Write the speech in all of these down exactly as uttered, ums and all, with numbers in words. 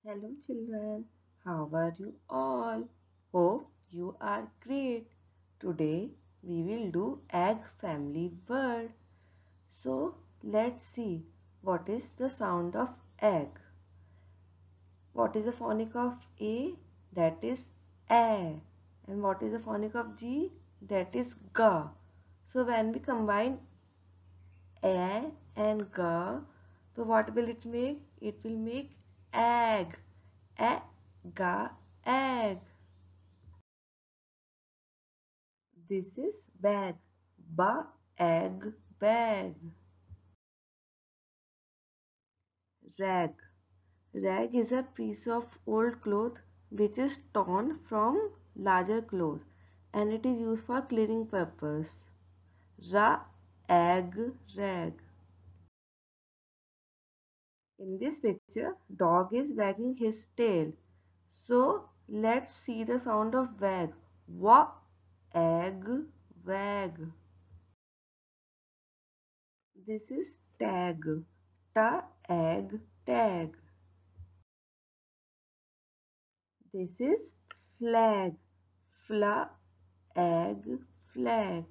Hello children, how are you all? Hope you are great. Today we will do egg family word. So let's see what is the sound of egg. What is the phonic of A? That is A. And what is the phonic of G? That is Ga. So when we combine A and Ga, so what will it make? It will make egg. A, ga, egg. This is bag. Ba, egg, bag. Rag. Rag is a piece of old cloth which is torn from larger cloth and it is used for cleaning purpose. Ra, egg, rag. In this picture, dog is wagging his tail. So let's see the sound of wag. Wa, egg, wag. This is tag. Ta, egg, tag. This is flag. Fla, egg, flag.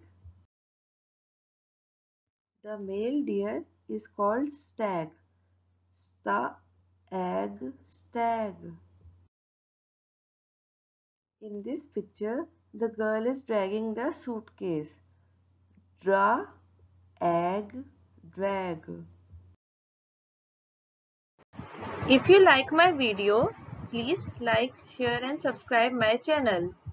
The male deer is called stag. Sta, egg, stag. In this picture, the girl is dragging the suitcase. Dra, egg, drag. If you like my video, please like, share and subscribe my channel.